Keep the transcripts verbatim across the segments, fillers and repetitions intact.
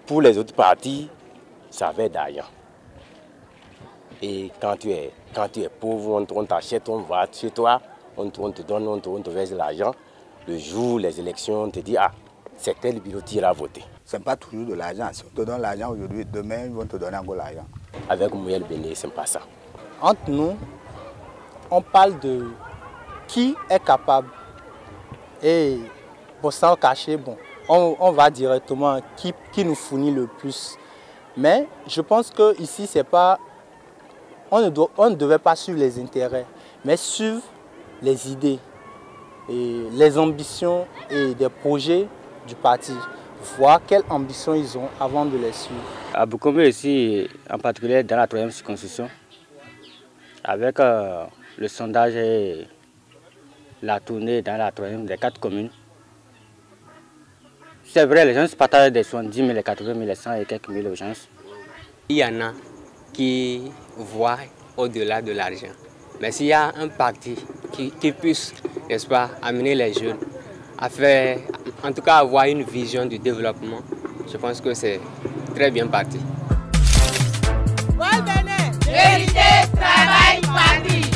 pour les autres partis, ça va d'argent. Et quand tu es, quand tu es pauvre, on t'achète, on va chez toi, on te, on te donne, on te, on te verse l'argent. Le jour les élections, on te dit, ah, c'est tel bureau qui ira voter. Ce n'est pas toujours de l'argent. Si on te donne l'argent aujourd'hui, demain, ils vont te donner encore l'argent. Avec Mouel Béné, ce n'est pas ça. Entre nous, on parle de qui est capable. Et pour s'en cacher, bon, on, on va directement qui, qui nous fournit le plus. Mais je pense qu'ici, c'est pas, on, ne doit, on ne devait pas suivre les intérêts, mais suivre les idées, et les ambitions et des projets du parti. Voir quelles ambitions ils ont avant de les suivre. À Boukomé ici, en particulier dans la troisième circonscription, avec euh, le sondage et la tournée dans la troisième des quatre communes, c'est vrai, les gens se partagent des soixante-dix mille, les quatre-vingt mille, les cent et quelques mille aux gens. Il y en a qui voient au-delà de l'argent. Mais s'il y a un parti qui, qui puisse, n'est-ce pas, amener les jeunes à faire, en tout cas avoir une vision du développement, je pense que c'est très bien parti. Vérité, travail, parti.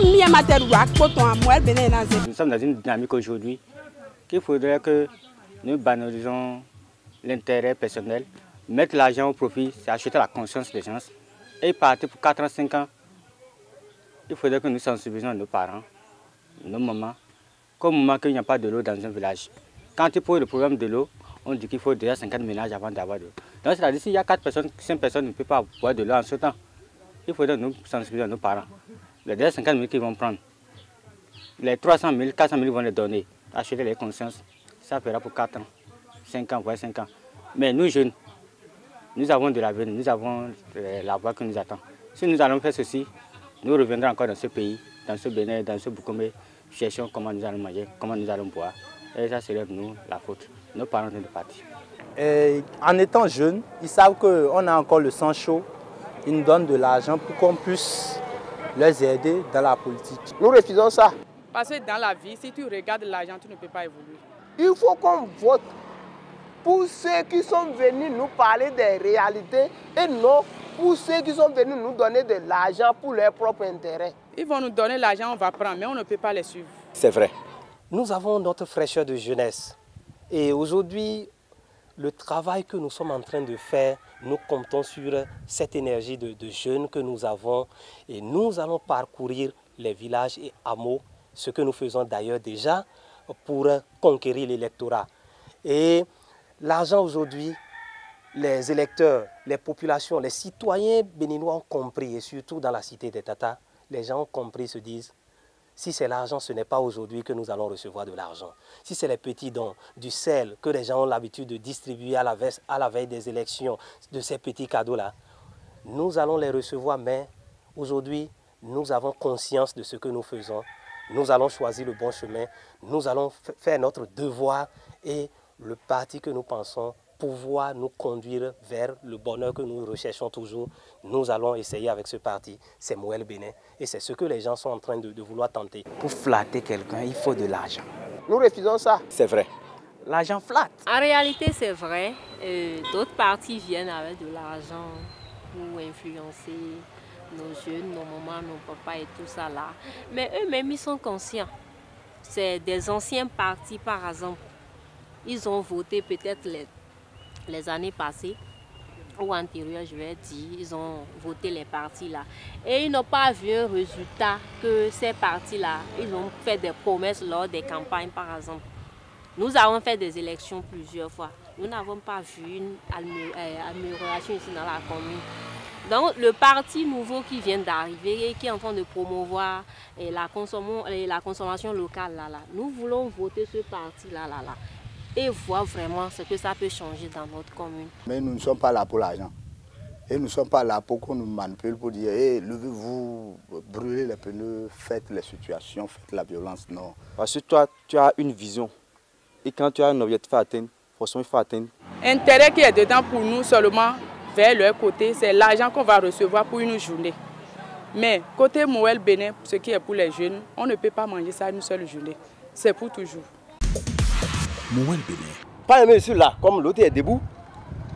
Nous sommes dans une dynamique aujourd'hui qu'il faudrait que nous banalisons l'intérêt personnel, mettre l'argent au profit, c'est acheter la conscience des gens. Et partir pour quatre ans, cinq ans, il faudrait que nous sensibilisions nos parents, nos mamans, comme moment qu'il n'y a pas de l'eau dans un village. Quand il pose le problème de l'eau, on dit qu'il faut déjà cinquante ménages avant d'avoir de l'eau. Donc c'est-à-dire s'il y a quatre personnes, cinq personnes ne peuvent pas boire de l'eau en ce temps, il faudrait nous sensibiliser nos parents. Les déjà cinquante mille qu'ils vont prendre, les trois cent mille, quatre cent mille vont les donner, acheter les consciences. Ça fera pour quatre ans, cinq ans, voire cinq ans. Mais nous jeunes, nous avons de l'avenir, nous avons la voie que nous attend. Si nous allons faire ceci, nous reviendrons encore dans ce pays, dans ce Bénin, dans ce Boukomé, cherchons comment nous allons manger, comment nous allons boire. Et ça serait nous la faute. Nos parents sont partis. Et en étant jeunes, ils savent qu'on a encore le sang chaud. Ils nous donnent de l'argent pour qu'on puisse les aider dans la politique. Nous refusons ça. Parce que dans la vie, si tu regardes l'argent, tu ne peux pas évoluer. Il faut qu'on vote pour ceux qui sont venus nous parler des réalités et non pour ceux qui sont venus nous donner de l'argent pour leur propre intérêt. Ils vont nous donner l'argent, on va prendre, mais on ne peut pas les suivre. C'est vrai. Nous avons notre fraîcheur de jeunesse. Et aujourd'hui, le travail que nous sommes en train de faire, nous comptons sur cette énergie de, de jeunes que nous avons. Et nous allons parcourir les villages et hameaux, ce que nous faisons d'ailleurs déjà pour conquérir l'électorat. Et l'argent aujourd'hui, les électeurs, les populations, les citoyens béninois ont compris, et surtout dans la cité des Tatas, les gens ont compris, se disent, si c'est l'argent, ce n'est pas aujourd'hui que nous allons recevoir de l'argent. Si c'est les petits dons, du sel que les gens ont l'habitude de distribuer à la, veille, à la veille des élections, de ces petits cadeaux-là, nous allons les recevoir, mais aujourd'hui, nous avons conscience de ce que nous faisons. Nous allons choisir le bon chemin, nous allons faire notre devoir et le parti que nous pensons pouvoir nous conduire vers le bonheur que nous recherchons toujours, nous allons essayer avec ce parti, c'est Mouel Béné. Et c'est ce que les gens sont en train de, de vouloir tenter. Pour flatter quelqu'un, il faut de l'argent. Nous refusons ça. C'est vrai. L'argent flatte. En réalité, c'est vrai. Euh, D'autres partis viennent avec de l'argent pour influencer nos jeunes, nos mamans, nos papas et tout ça là. Mais eux-mêmes, ils sont conscients. C'est des anciens partis, par exemple. Ils ont voté peut-être les, les années passées, ou antérieures, je vais dire, ils ont voté les partis là. Et ils n'ont pas vu un résultat que ces partis là, ils ont fait des promesses lors des campagnes, par exemple. Nous avons fait des élections plusieurs fois. Nous n'avons pas vu une amélioration ici dans la commune. Donc le parti nouveau qui vient d'arriver et qui est en train de promouvoir la, la consommation locale, là, là, nous voulons voter ce parti là, là, là, et voir vraiment ce que ça peut changer dans notre commune. Mais nous ne sommes pas là pour l'argent. Et nous ne sommes pas là pour qu'on nous manipule, pour dire hey, levez-vous, brûlez les pneus, faites les situations, faites la violence. Non. Parce que toi, tu as une vision. Et quand tu as un objectif à atteindre, forcément il faut atteindre. L'intérêt qui est dedans pour nous seulement, vers leur côté, c'est l'argent qu'on va recevoir pour une journée. Mais côté Mouel Béné, ce qui est pour les jeunes, on ne peut pas manger ça une seule journée. C'est pour toujours. Mouel Béné. Pas un monsieur là, comme l'autre est debout.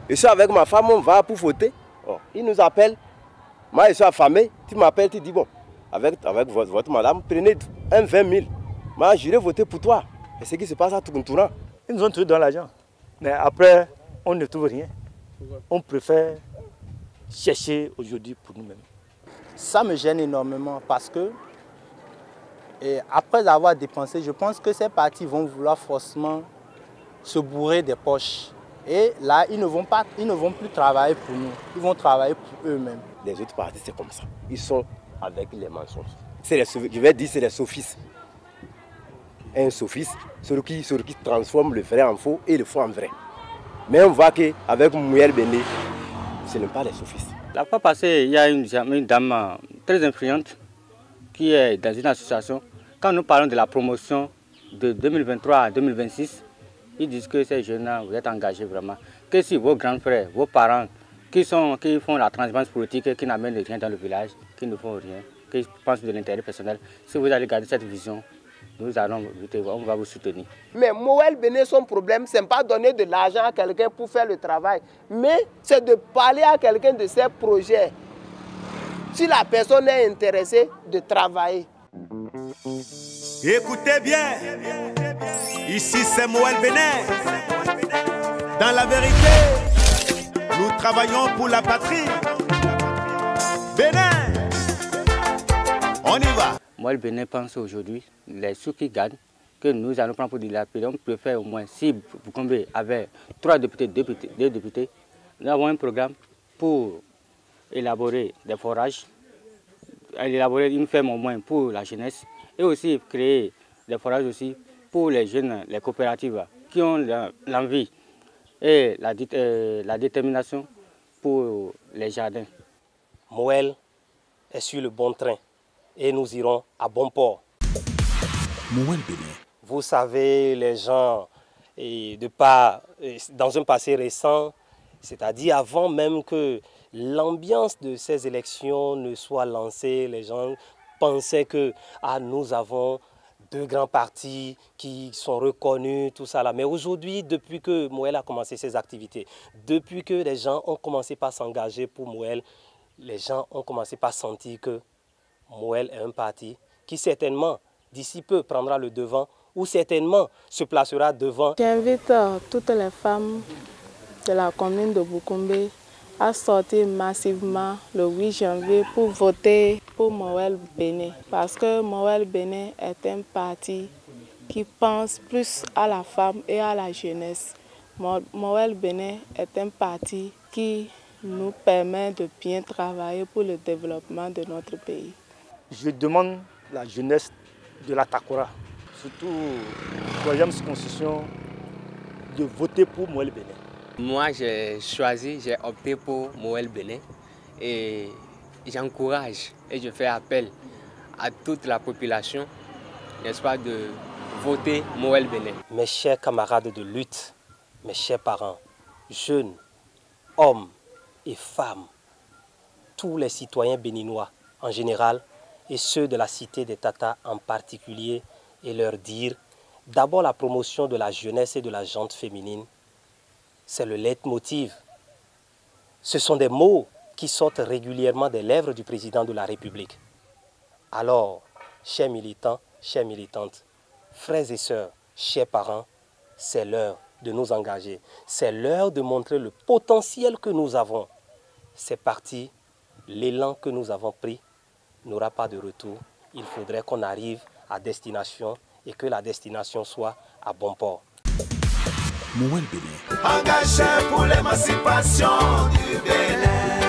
Je suis avec ma femme, on va pour voter. Oh, il nous appelle. Moi, je suis affamé. Tu m'appelles, tu dis, bon, avec, avec votre, votre madame, prenez un vingt mille. Moi, j'irai voter pour toi. Et ce qui se passe à Tourcourt. Ils nous ont trouvé dans l'argent. Mais après, on ne trouve rien. On préfère chercher aujourd'hui pour nous-mêmes. Ça me gêne énormément parce que, et après avoir dépensé, je pense que ces partis vont vouloir forcément se bourrer des poches. Et là, ils ne vont pas, ils ne vont plus travailler pour nous. Ils vont travailler pour eux-mêmes. Les autres partis, c'est comme ça. Ils sont avec les mensonges. Les, je vais dire, c'est des sophistes. Un sophiste, celui qui, celui qui transforme le vrai en faux et le faux en vrai. Mais on voit qu'avec Mouel Béné, ce n'est pas les sophistes. La fois passée, il y a une, une dame très influente qui est dans une association. Quand nous parlons de la promotion de deux mille vingt-trois à deux mille vingt-six, ils disent que ces jeunes-là, vous êtes engagés vraiment. Que si vos grands frères, vos parents, qui, sont, qui font la transhumance politique, qui n'amènent rien dans le village, qui ne font rien, qui pensent de l'intérêt personnel, si vous allez garder cette vision, nous allons, on va vous soutenir. Mais Mouel Béné, son problème, ce n'est pas donner de l'argent à quelqu'un pour faire le travail, mais c'est de parler à quelqu'un de ses projets. Si la personne est intéressée de travailler. Écoutez bien, ici c'est Mouel Béné. Dans la vérité, nous travaillons pour la patrie. Bénin, on y va. Mouel Béné pense aujourd'hui, les sous qui gagnent, que nous allons prendre pour dilapider. On préfère au moins, si Boukombé avait trois députés, deux députés, deux députés, nous avons un programme pour élaborer des forages, élaborer une ferme au moins pour la jeunesse et aussi créer des forages aussi pour les jeunes, les coopératives qui ont l'envie et la, euh, la détermination pour les jardins. Mouel est sur le bon train et nous irons à bon port. Mouel Béné. Vous savez, les gens, et de pas, dans un passé récent, c'est-à-dire avant même que l'ambiance de ces élections ne soit lancée, les gens pensaient que ah, nous avons deux grands partis qui sont reconnus, tout ça là. Mais aujourd'hui, depuis que Mouel a commencé ses activités, depuis que les gens ont commencé par s'engager pour Mouel, les gens ont commencé par sentir que Mouel est un parti qui certainement, d'ici peu, prendra le devant ou certainement se placera devant. J'invite toutes les femmes de la commune de Boukombé à sortir massivement le huit janvier pour voter pour Mouel Béné. Parce que Mouel Béné est un parti qui pense plus à la femme et à la jeunesse. Mouel Béné est un parti qui nous permet de bien travailler pour le développement de notre pays. Je demande la jeunesse de la Takora, surtout la troisième constitution, de voter pour Mouel Béné. Moi, j'ai choisi, j'ai opté pour Mouel Béné et j'encourage et je fais appel à toute la population, n'est-ce pas, de voter Mouel Béné. Mes chers camarades de lutte, mes chers parents, jeunes, hommes et femmes, tous les citoyens béninois en général et ceux de la cité des Tatas en particulier, et leur dire d'abord la promotion de la jeunesse et de la gente féminine. C'est le leitmotiv. Ce sont des mots qui sortent régulièrement des lèvres du président de la République. Alors, chers militants, chères militantes, frères et sœurs, chers parents, c'est l'heure de nous engager. C'est l'heure de montrer le potentiel que nous avons. C'est parti, l'élan que nous avons pris n'aura pas de retour. Il faudrait qu'on arrive à destination et que la destination soit à bon port. Mouel Béné. Engagé pour l'émancipation du Bénin.